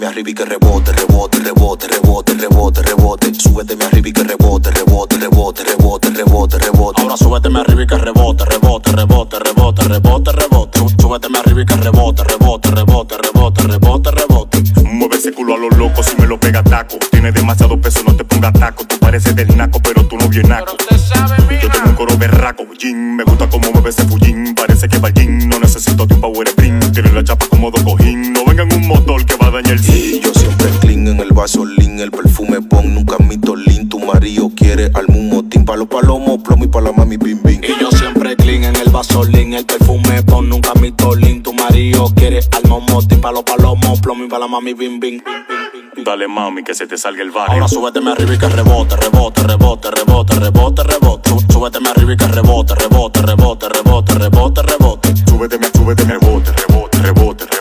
Súbeteme arriba y que rebote, rebote, rebote, rebote, rebote, rebote. Súbeteme arriba y que rebote, rebote, rebote, rebote, rebote, rebote. Ahora súbeteme arriba y que rebote, rebote, rebote, rebote, rebote, rebote. Súbeteme arriba y que rebote, rebote, rebote, rebote, rebote, rebote. Mueve ese culo a los locos y me lo pega taco. Tiene demasiado peso, no te ponga taco. Tú pareces del naco, pero tú no vienes naco. Yo tengo un coro berraco, yin. Me gusta como mueve ese fullín. Parece que va al gym, no necesito de un power sprint. Tiene la chapa como dos cojín. No venga en un motor que va a dañar el y yo siempre clean en el vasolín. El perfume pon, nunca mito lean. Tu marido quiere algún motín. Pa' los palomos, plomo y pa' la mami bim bim. Y yo siempre clean en el vasolín. El perfume pon, nunca mito lean. Tu marido quiere algún motín. Pa' los palomos, plomo y pa' la mami bim bim. Dale mami que se te salga el barrio. Ahora súbeteme arriba y que rebote, rebote, rebote, rebote, rebote, rebote. Súbeteme arriba y que rebote, rebote, rebote, rebote, rebote, rebote. Súbeteme, rebote, rebote, rebote.